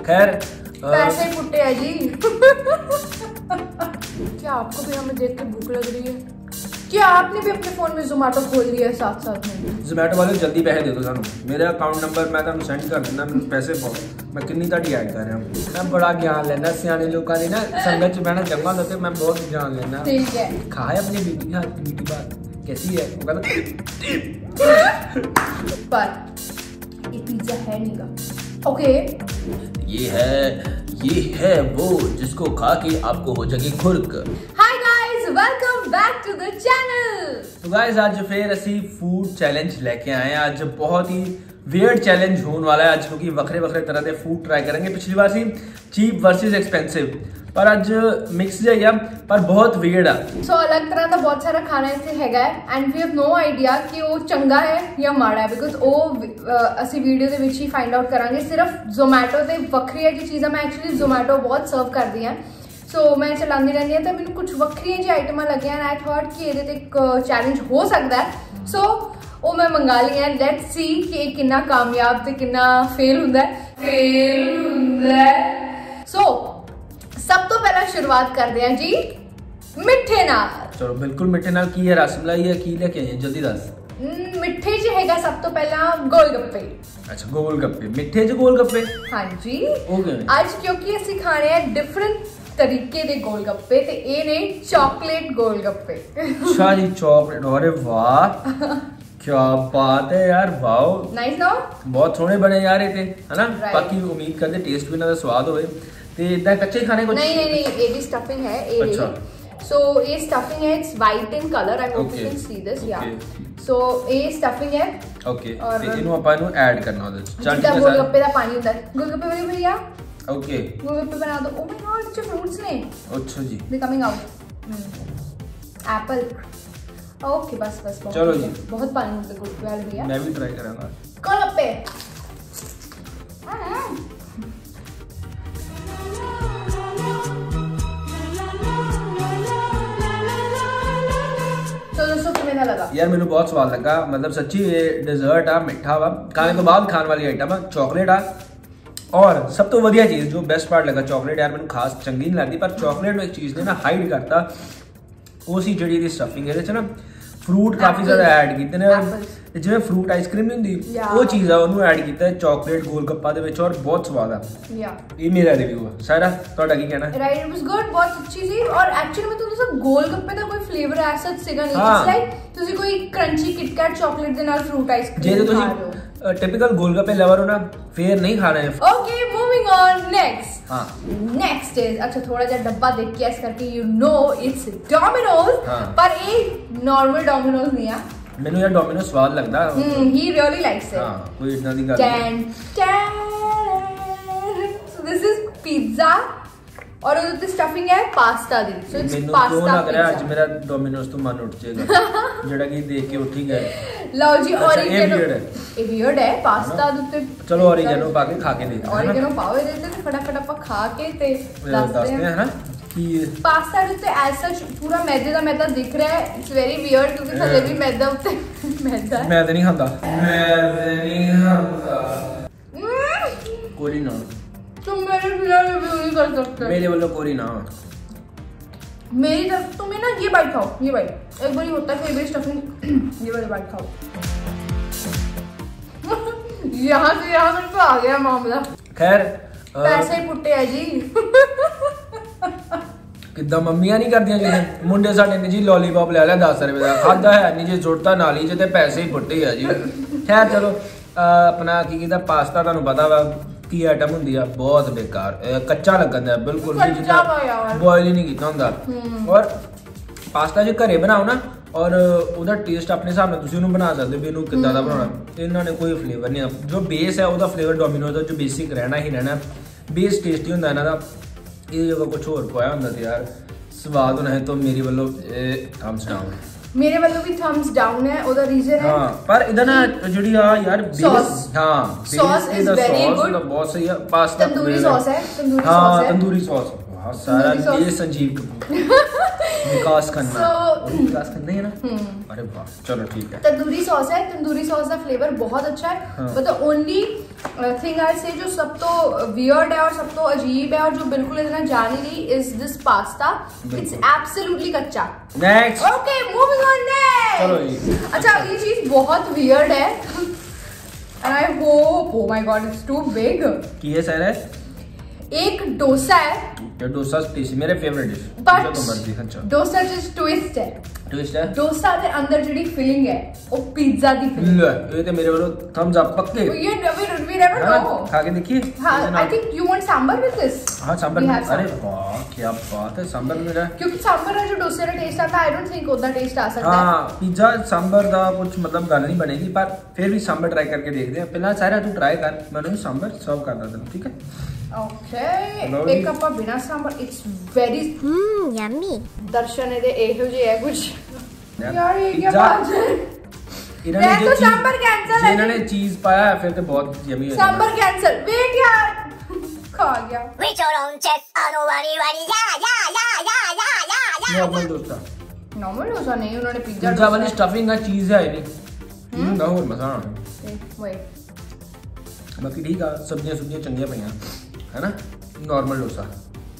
खैर पैसे पुट्टे है जी। क्या आपको भी हमें देख के भूख लग रही है? क्या आपने भी अपने फोन में जोमेटो खोल लिया है साथ साथ में? जोमेटो वाले जल्दी पैसे दे दो सानू, मेरे अकाउंट नंबर मैं तुहानू सेंड कर देना, पैसे पाओ, मैं कितनी ताड़ी ऐड कर रहा हूँ। मैं बड़ा ज्ञान लेना सियाने लोगों की ना, संगत च बहना चंगा होता है, मैं बहुत ज्ञान लेना। ठीक है, खाए अपनी बीबी हाथ की मीठी बात कैसी है, वो कहता पर ये पिज्जा है नहीं का। ओके, ये है वो जिसको खा के आपको हो जाएगी खुरक। Hi guys, welcome back to the channel. तो गाइस आज फिर असी फूड चैलेंज लेके आए हैं। आज बहुत ही वियर्ड चैलेंज होने वाला है आज, क्योंकि वखरे वखरे तरह के फूड ट्राई करेंगे। पिछली बार सी चीप वर्सेस एक्सपेंसिव, पर आज मिक्स है पर बहुत वियर्ड है। सो अलग तरह का बहुत सारा खाना इत्थे हैगा है and we have no idea कि वो चंगा है या माड़ा है, बिकॉज वो असी वीडियो दे विच ही फाइंड आउट करांगे। सिर्फ जोमैटो दे वखरिया जी चीज़ां, मैं एक्चुअली जोमैटो बहुत सर्व करदी हां, सो मैं चलाती रहती हूँ, तो मैंने कुछ वक्रिया जी आइटम लगे एंड आई थॉट कि ये एक चैलेंज हो सकता है। सो वो मैं मंगा ली है। लेट्स सी कि कितना कामयाब ते कितना फेल हुंदा है। सो सब तो पहला शुरुआत करते हैं जी मिठे नाल। चलो बिल्कुल मिठे नाल की है, रसमलाई है की लेके आइए जल्दी दस। मिठे च हैगा सब तो पहला गोलगप्पे। अच्छा गोलगप्पे, मिठे च गोलगप्पे। हाँ जी, ओके। आज क्योंकि असि खाने हैं डिफरेंट तरीके दे गोलगप्पे, ते ये ने चॉकलेट गोलगप्पे। अच्छा जी चॉकलेट, अरे वाह क्या बात है यार, वाओ नाइस नो, बहुत सोहने बने यार ये, है ना। Right. बाकी उम्मीद करते टेस्ट भी ना स्वाद होए ते इदा कच्चे खाने कुछ नहीं ये भी स्टफिंग है। अच्छा, सो ये स्टफिंग है, it's white in colour, I hope you can see this. Yeah so ये स्टफिंग है। ओके, और ते इनु ਆਪਾਂ ਨੂੰ ऐड करना ਉਹਦੇ ਚ। चल जितना गोलगप्पे ਦਾ पानी ਹੁੰਦਾ है, गोलगप्पे वाले भैया ओके गोलगप्पे बना दो। Oh my God, it's fruits ने अच्छा जी they coming out. Apple. Okay बस चलो जी, बहुत पानी होता है गोलगप्पे वाले भैया। मैं भी ट्राई करूंगा गोलगप्पे। लगा यार मैंने बहुत स्वाद लगा, मतलब सच्ची ये डिजर्ट आ मिठा वा, खाने तो बाद खाने वाली आइटम है, चॉकलेट आ। और सब तो वधिया चीज जो बेस्ट पार्ट लगा चॉकलेट यार मैंने खास चंगी नहीं लगती, पर चॉकलेट में एक चीज ने ना हाइड करता वो सी जड़ी दी स्टफिंग है ना, फ्रूट काफी ज्यादा ऐड कीते ने, जिवें फ्रूट आइसक्रीम नहीं हुंदी वो चीज है ਉਹਨੂੰ ऐड ਕੀਤਾ है चॉकलेट गोलगप्पा दे विच, और बहुत स्वाद है। ये मेरा रिव्यू है। सारा ਤੁਹਾਡਾ ਕੀ ਕਹਿਣਾ? राइट, इट वाज गुड, बहुत अच्छी सी। और एक्चुअली में तो गोलगप्पे ਦਾ ਕੋਈ ਫਲੇਵਰ ਐਸਾ ਸੀਗਾ ਨਹੀਂ। ਇਟਸ ਲਾਈਕ ਤੁਸੀਂ ਕੋਈ ਕਰੰਚੀ ਕਿਟਕੈਟ ਚਾਕਲੇਟ ਦੇ ਨਾਲ ਫਰੂਟ ਆਈਸਕ੍ਰੀਮ ਖਾ ਰਹੇ ਹੋ। टिपिकल गोलगप्पे लवर हो ना, फिर नहीं खाना है। Okay moving on next. हाँ नेक्स्ट इज, अच्छा थोड़ा सा डब्बा देख के ऐसे करके यू नो इट्स डोमिनोज। पर ये नॉर्मल डोमिनोज नहीं है। मैंने यार डोमिनोज स्वाद लगता है। He really likes it. हां कोई इतना दी गल नहीं। सो दिस इज पिज्जा और उधर स्टफिंग है पास्ता दी। So it's pasta. क्यों लग रहा है आज मेरा डोमिनोज तो मन उठ जाएगा जेड़ा कि देख के उठ ही गए। लो जी, ऑरिगेनो ये वियर्ड है पास्ता दुते। चलो ऑरिगेनो पा के खा के देखते हैं। ऑरिगेनो पाओ देते तो फटाफट अपन खा के ते दसते हैं ना कि पास्ता दुते ऐसा पूरा मैदे दा मैदा दिख रहा है। इट्स वेरी वियर्ड क्योंकि थल्ले भी मैदा उते मैदा मैं नहीं खाता कोरी ना, तुम मेरे बिना रिव्यू नहीं कर सकते मेरे वालों कोरी ना। मेरी तरफ तुम्हें ना ये बाइट खाओ, ये बाइट एक बार होता है, फेवरेट स्टफिंग ये वाली बाइट खाओ। यहाँ से यहाँ तक तो आ गया मामला। खैर पैसे ही पुट्टे है जी। किदा मम्मियां नहीं करदियां जी, मुंडे साडे ने जी लॉलीपॉप ले लिया 10 रुपए का, खादा है नहीं जी, जुड़ता नाली च ते पैसे ही पुट्टे है जी। खैर चलो अपना की कीदा पास्ता तुहानू पता वा की आइटम हुंदी आ, बहुत बेकार कच्चा लगदा है बिल्कुल भी, जितना बॉयल ही नहीं कीता हुंदा। और पास्ता जो घरे बनाओ ना और ਉਹਦਾ ਟੇਸਟ ਆਪਣੇ ਹਿਸਾਬ ਨਾਲ ਤੁਸੀਂ ਉਹਨੂੰ ਬਣਾ ਸਕਦੇ ਹੋ ਵੀ ਇਹਨੂੰ ਕਿੱਦਾਂ ਦਾ ਬਣਾਉਣਾ। ਇਹਨਾਂ ਨੇ ਕੋਈ ਫਲੇਵਰ ਨਹੀਂ, ਜੋ ਬੇਸ ਹੈ ਉਹਦਾ ਫਲੇਵਰ ਡੋਮਿਨੋਜ਼ ਦਾ ਜੋ ਬੇਸਿਕ ਰਹਿਣਾ ਹੀ ਰਹਿਣਾ, ਬੇਸ ਟੇਸਟੀ ਹੁੰਦਾ ਇਹਨਾਂ ਦਾ। ਇਹ ਜਗ੍ਹਾ ਕੁਝ ਹੋਰ ਪਾਇਆ ਹੁੰਦਾ ਤੇ ਯਾਰ ਸਵਾਦ ਹੋਣਾ ਹੈ। ਤਾਂ ਮੇਰੀ ਵੱਲੋਂ ਥੰਬਸ डाउन, मेरे वालों भी थम्स डाउन है। ਉਹਦਾ ਰੀਜ਼ਨ ਹੈ ਹਾਂ, ਪਰ ਇਹਦਾ ਨਾ ਜਿਹੜੀ ਆ ਯਾਰ ਬੇਸ, ਹਾਂ सॉस इज वेरी गुड, ਬਹੁਤ ਸਹੀ ਆ। ਪਾਸਤਾ तंदूरी सॉस है, तंदूरी हाँ सॉस है, तंदूरी सॉस सारा ये संजीव कपूर विकास खन्ना So- विकास खन्ना ही है ना। अरे वाह, चलो ठीक है। तंदूरी सॉस है, तंदूरी सॉस का फ्लेवर बहुत अच्छा है। हाँ। But the only thing I say जो सब तो वियर्ड है और सब तो अजीब है और जो बिल्कुल इतना जा नहीं रही is this pasta. It's absolutely कच्चा। नेक्स्ट। ओके, मूविंग ऑन चलो नेक्स्ट। जी। अच्छा, ये चीज बहुत वियर्ड है and I hope, oh my God, it's too big. की है सर है एक डोसा है, ये डोसा डिश मेरे फेवरेट डिश। बट तो मर्जी। अच्छा, डोसा जिस ट्विस्ट है, ट्विस्ट है। डोसा ਦੇ ਅੰਦਰ ਜਿਹੜੀ ਫੀਲਿੰਗ ਹੈ ਉਹ ਪੀਜ਼ਾ ਦੀ ਫੀਲਿੰਗ ले, ये तो मेरे वालों थम्स अप पक्के। ये we never हाँ, know। खा के देखिए। हाँ, I think you want sambar with this। हाँ, सांबर We में। have अरे सांबर। वाह, क्या बात है, सांबर मेरा। क्योंकि सांबर है जो डोसे का टेस्ट आता है, I don't think उतना टेस्ट आ सकता है। हाँ, पिज्जा सांबर का कुछ मतलब गल नहीं बनेगी, पर फिर भी सांबर ट्राई करके देखते हैं। पहला सारा तू ट्राई कर, मैंने सांबर सर्व कर देता हूँ, ठीक है। Okay, Hello एक जी। कप बिना सांबर, it's very yummy. दर्शन ਇਹਦੇ ਇਹੋ ਜਿਹੇ ਹੈ ਕੁਝ। यार, यार ये क्या पिज्जा- बात है? इन्होंने मैं जो तो चीज- सांबर कैंसिल है। इन्होंने चीज पाया है, फिर तो बहुत यमी हो जाएगा। सांबर कैंसिल। वेट यार, खा गया। 위처럼 체스하노 와리와리 야야야야야야야. नॉर्मल डोसा। नॉर्मल डोसा नहीं, उन्होंने पिज्जा पिज्जा वाली स्टफिंग का चीज है नहीं, चीज का और मजा आना। वेट, बाकी ठीक है, सब्जियां चंगियां पईयां है ना। नॉर्मल डोसा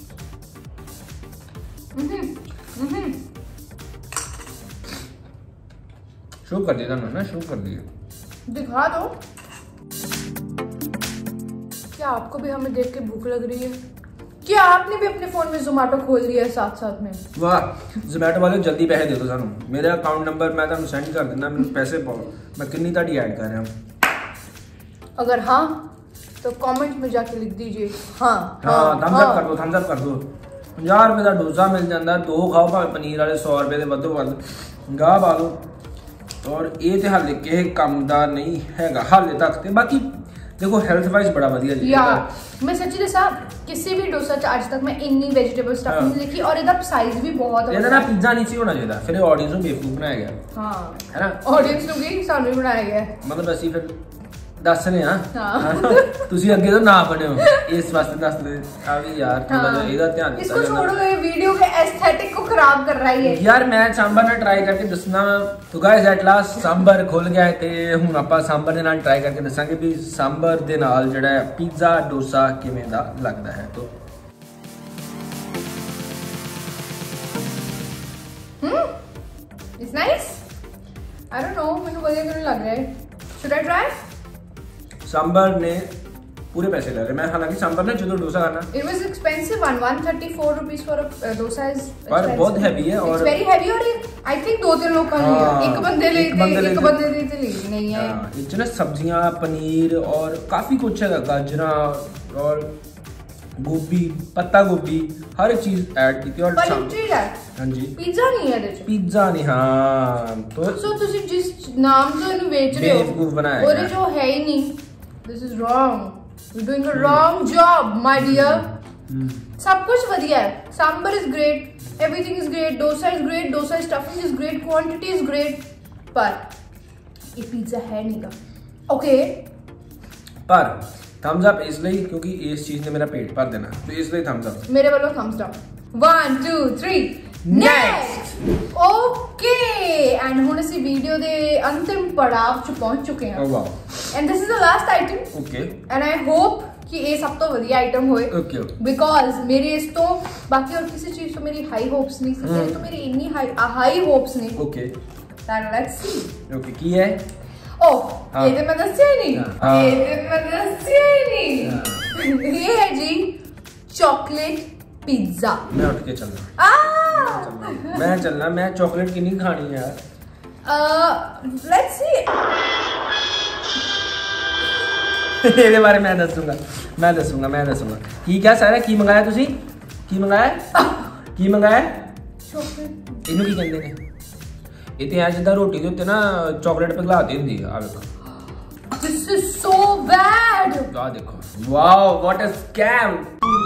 शो कर दिया ना, शो कर दिया। दिखा दो। क्या आपको भी हमें देख के भूख लग रही है? क्या आपने भी अपने फोन में जोमेटो खोल दिया है साथ साथ में? वाह, जोमेटो वाले जल्दी पैसे दे दो सानू। मेरा अकाउंट नंबर मैं ਤੁਹਾਨੂੰ सेंड कर देना, ਮੈਨੂੰ पैसे पाओ। मैं कितनी ਤੁਹਾਡੀ ऐड कर रहा हूं। अगर हाँ तो कमेंट में जाके लिख दीजिए हाँ। हाँ, थम्स अप कर दो, थम्स अप कर दो। 50 रुपए का डोसा मिल जाता, दो खाओ भावे पनीर वाले 100 रुपए के वधो वध गाह पा दो। और ये तो हाले किसी काम का नहीं हैगा हाले तक। ते बाकी देखो हेल्थ वाइज बड़ा वधिया जी। यार मैं सच्ची दसा किसी भी डोसा च आज तक मैं इन्नी वेजिटेबल स्टफिंग नहीं देखी और ਇਹਦਾ साइज भी बहुत ਇਹਦਾ ਨਾ पिज्जा नहीं सी होना चाहिए, फिर ऑडियंस ਨੂੰ बेवकूफ बनाया गया। हाँ, है ना, ऑडियंस ਨੂੰ भी ਸਾਨੂੰ ਵੀ ਬਣਾਇਆ ਗਿਆ ਹੈ। मतलब ਅਸੀਂ ਫਿਰ ਦੱਸ ਰਹੇ ਹਾਂ। हाँ। ਤੁਸੀਂ ਅੱਗੇ ਤੋਂ ਨਾ ਬਣਿਓ, ਇਸ ਵਾਸਤੇ ਦੱਸਦੇ ਆ ਵੀ यार थोड़ा सा ਇਹਦਾ ਧਿਆन ਦਿੱਤਾ इसको छोड़ो, ये वीडियो के एस्थेटिक को खराब कर रही है। यार मैं सांबर ਨਾਲ ट्राई करके ਦੱਸਣਾ। तो गाइस एट लास्ट सांबर ਖੁੱਲ ਗਿਆ ਤੇ ਹੁਣ ਆਪਾਂ सांबर ਦੇ ਨਾਲ ट्राई करके ਦੱਸਾਂਗੇ ਵੀ सांबर ਦੇ ਨਾਲ ਜਿਹੜਾ ਹੈ ਪੀਜ਼ਾ ਡੋਸਾ ਕਿਵੇਂ ਦਾ ਲੱਗਦਾ ਹੈ। तो It's nice? I don't know, ਮੈਨੂੰ ਵਧੀਆ ਕਿਉਂ ਲੱਗ ਰਿਹਾ ਹੈ। Should I try? सांबर ने पूरे पैसे ले रहे। मैं हालांकि सांबर ने जो डोसा खाना It was expensive one, 134 rupees for a dosa is पर बहुत हैवी है और It's very heavy और I think 2-3 लोग का लिया। हाँ, एक बंदे ले एक बंदे एक ले- बंदे ले ली नहीं है। हाँ, इसमें ना सब्जियां, पनीर और काफी कुछ है, गाजरा और गोभी, पत्ता गोभी, हर एक चीज ऐड की थी। और पर लिटरली है हाँ जी, पिज्जा नहीं है ਇਹਦੇ पिज्जा नहीं। हाँ, तो सो ਤੁਸੀਂ ਜਿਸ ਨਾਮ ਤੋਂ ਇਹਨੂੰ ਵੇਚ ਰਹੇ बेवकूफ बनाया ਹੋ ਉਹਦੇ गया। ਜੋ ਹੈ ਹੀ ਨਹੀਂ। This is wrong. You're doing a wrong job, my dear. सब कुछ बढ़िया है। Sambar is great, everything is great, dosa is great, dosa stuffing is great, quantity is great, पर ये पिज्जा है नहीं का। Okay, पर थम्स अप इसलिए क्योंकि इस चीज ने मेरा पेट भर देना, तो इसलिए थम्स अप। मेरे वालों thumbs down. 1 2 3 next. Okay, and ਹੁਣ ਅਸੀਂ ਵੀਡੀਓ ਦੇ ਅੰਤਿਮ ਪੜਾਵ ਚ ਪਹੁੰਚ ਚੁੱਕੇ ਹਾਂ। Oh wow, And this is the last item. Okay And I hope कि ये सब तो ਵਧੀਆ आइटम होए ओके बिकॉज मेरे इस तो बाकी और किसी चीज तो मेरी हाई होप्स नहीं थी। मेरे तो मेरी इतनी हाई होप्स नहीं। Okay Then let's see. Okay की है। ओह, हाँ। ये तो मैं दस्या ही नहीं। हाँ। ये तो मैं दस्या ही नहीं। ये है जी चॉकलेट पिज्जा। मैं उठ के चलना, मैं चलना, मैं चॉकलेट की नहीं खानी है यार। Let's see. ਇਹਦੇ ਬਾਰੇ ਮੈਂ ਦੱਸੂਗਾ। ਕੀ ਕਿਹਾ ਸਾਰਾ, ਕੀ ਮੰਗਾਇਆ ਤੁਸੀਂ, ਕੀ ਮੰਗਾਇਆ, ਕੀ ਮੰਗਾਇਆ? चॉकलेट ਇਹਨੂੰ ਕੀ ਕਹਿੰਦੇ ਨੇ? ਇਹ ਤੇ ਐ ਜਿੱਦਾਂ ਰੋਟੀ ਦੇ ਉੱਤੇ ਨਾ ਚਾਕਲੇਟ ਪਿਘਲਾਤੀ ਹੁੰਦੀ ਆ। ਆ ਵੇਖੋ, This is so bad. ਆ ਦੇਖੋ, ਵਾਓ ਵਾਟ ਅ ਸਕੈਮ।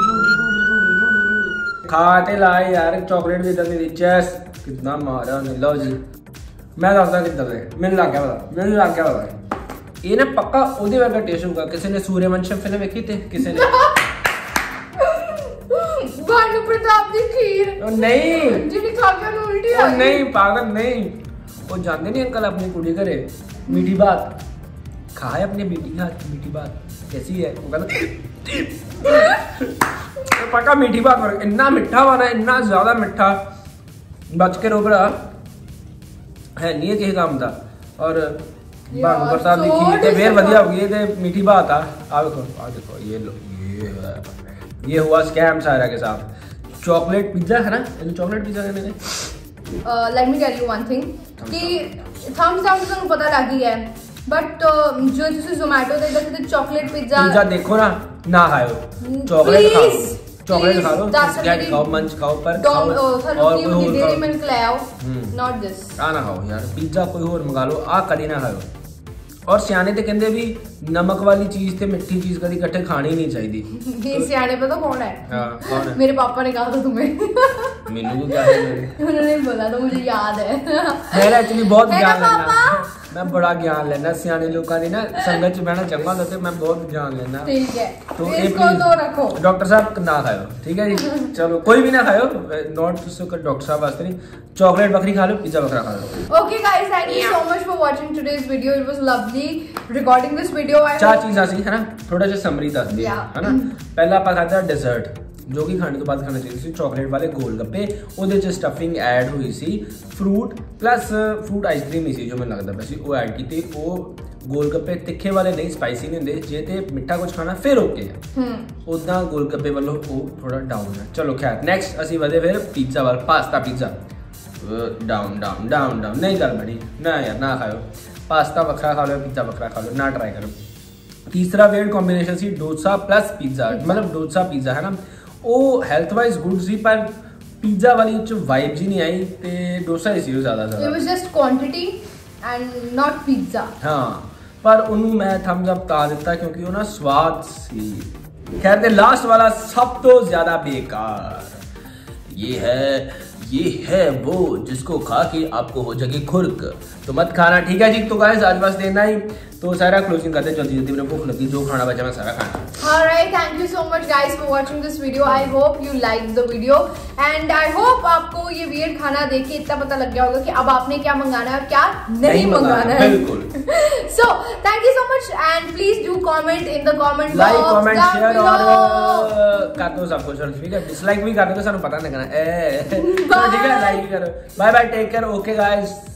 ਖਾ ਤੇ ਲਾਏ ਯਾਰ ਚਾਕਲੇਟ ਵੀ ਇਦਾਂ ਦੀ ਚੈਸ ਕਿੰਨਾ ਮਾਰਿਆ ਉਹਨੇ। ਲਓ ਜੀ, ਮੈਂ ਦੱਸਦਾ ਕਿੱਦਾਂ ਦੇ, ਮੈਨੂੰ ਲੱਗ ਗਿਆ ਪਤਾ। ਇਹ ਨਾ ਪੱਕਾ ਉਹਦੇ ਵਰਗਾ ਟੇਸਟ ਹੋਊਗਾ। ਕਿਸੇ ਨੇ ਸੂਰਯਵੰਸ਼ਮ ਫਿਲਮ ਵੇਖੀ ਤੇ ਕਿਸੇ ਨੇ भानु प्रताप की खीर ਉਹ ਨਹੀਂ ਜਿਹੜੀ ਖਾ ਕੇ ਉਹਨੂੰ ਉਲਟੀ ਆ ਉਹ ਗਈ। ਨਹੀਂ ਪਾਗਲ नहीं वो जानते नहीं अंकल अपनी कुड़ी घरे मीठी बात खाए अपनी बेटी के हाथ की मीठी बात कैसी है वो कहता पक्का मीठी बात इतना मिठा वाला इतना ज्यादा मिठा बच के रो भरा है नहीं किसी काम का और भानु प्रसाद की खीर ते फिर बढ़िया हो गई ते मीठी बात आ देखो ये लो ये हुआ स्कैम सारा के साथ चॉकलेट पिज्जा है ना चॉकलेट पिज्जा कहने ने let me tell you one thing कि थम्स डाउन ਤੁਹਾਨੂੰ ਪਤਾ ਲੱਗ ਹੀ ਹੈ बट जो ਤੁਸੀਂ ਜ਼ੋਮੈਟੋ ਤੇ ਦੇਖਦੇ ਚਾਕਲੇਟ पिज्जा देखो ना ना खाओ चॉकलेट खाओ चॉकलेट खा लो गेट खाओ मंच खाओ पर खाओ और कोई और डेरी मिल्क ले आओ नॉट दिस आ ना खाओ यार पिज्जा कोई और मंगा लो आ कदी ना खाओ और सियाने ते कहंदे भी नमक वाली चीज ते मिठी चीज कदी इकट्ठे खानी नहीं चाहिए ये सियाने पता कौन है हां कौन है मेरे पापा ने कहा था तुम्हें मेनू को क्या है उन्होंने बोला तो मुझे याद है मेरा एक्चुअली बहुत ज्ञान लेना मैं बड़ा ज्ञान लेना सियाने लोगों की ना संगत च बहना चंगा होता है मैं बहुत ज्ञान लेना ठीक है तो इसको तो रखो डॉक्टर साहब ना खाओ ठीक है जी चलो कोई भी ना खाओ नॉट डॉक्टर साहब वास्ते नहीं चॉकलेट बकरी खा लो पिज्जा बकरा खा लो okay guys thank you so much for watching today's video it was lovely recording this video चार चीज़ आसी है ना थोड़ा सा समरी दस दी है ना पहला आप खाता डेजर्ट जो कि खाने तो बाद खाना चाहिए सी चॉकलेट वाले गोल गप्पे ਉਹਦੇ ਚ ਸਟਫਿੰਗ ਐਡ ਹੋਈ ਸੀ ਫਰੂਟ ਪਲੱਸ ਫਰੂਟ ਆਈਸਕ੍ਰੀਮ ਹੀ ਸੀ ਜੋ ਮੈਨੂੰ ਲੱਗਦਾ ਪਿਆ ਸੀ ਉਹ ਐਡ ਕੀਤੀ ਉਹ ਗੋਲ ਗੱਪੇ ਤਿੱਖੇ ਵਾਲੇ ਨਹੀਂ ਸਪਾਈਸੀ ਨਹੀਂ ਹੁੰਦੇ ਜੇ ਤੇ ਮਿੱਠਾ ਕੁਝ ਖਾਣਾ ਫਿਰ ਓਕੇ ਹੈ ਉਦਾਂ ਗੋਲ ਗੱਪੇ ਵੱਲੋਂ ਉਹ ਥੋੜਾ ਡਾਊਨ ਹੈ ਚਲੋ ਖੈਰ ਨੈਕਸਟ ਅਸੀਂ ਵਧੇ ਫਿਰ ਪੀਜ਼ਾ ਵੱਲ pasta pizza down down down down नहीं कर बड़ी ना यार ना खाओ पास्ता बखरा खा लो पिज्जा बखरा खा लो ना ट्राई करो तीसरा वेट कॉम्बिनेशन सी डोसा प्लस पिज्जा मतलब डोसा पिज्जा है ना वो हेल्थ वाइज गुड सी पर पिज्जा वाली वाइब जी नहीं आई ते डोसा ही सी ज्यादा it was just quantity and not pizza हाँ पर उन्होंने मैं थम्स अप ता दिता क्योंकि वो ना स्वाद सी खैर ते लास्ट वाला सब तो ज्यादा बेकार ये है वो जिसको खा के आपको हो जाएगी खुरक तो मत खाना ठीक है जी तो गाइस आज बस देना ही तो सारा क्लोजिंग करते जल्दी जल्दी मेरे भूख लगी जो खाना बचा मैं सारा खाना alright thank you so much guys for watching this video I hope you like the video and I hope आपको ये वियर्ड खाना देख के इतना पता लग गया होगा कि अब आपने क्या मंगाना है और क्या नहीं मंगाना है बिल्कुल so thank you so much and please do comment in the comment like comment share और कर दो सब कुछ ठीक है डिसलाइक भी कर दो सानू पता नहीं करना ठीक है लाइक करो bye bye take care okay guys